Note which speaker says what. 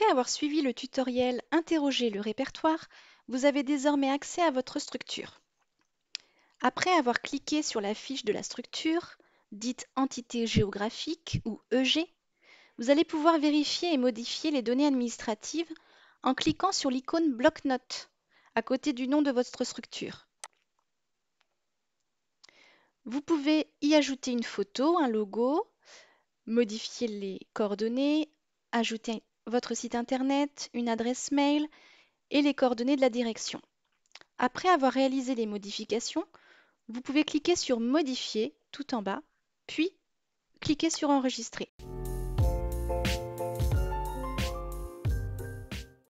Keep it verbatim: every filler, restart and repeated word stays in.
Speaker 1: avoir suivi le tutoriel Interroger le répertoire, vous avez désormais accès à votre structure. Après avoir cliqué sur la fiche de la structure, dite entité géographique ou E G, vous allez pouvoir vérifier et modifier les données administratives en cliquant sur l'icône bloc-notes à côté du nom de votre structure. Vous pouvez y ajouter une photo, un logo, modifier les coordonnées, ajouter votre site internet, une adresse mail et les coordonnées de la direction. Après avoir réalisé les modifications, vous pouvez cliquer sur Modifier tout en bas, puis cliquer sur Enregistrer.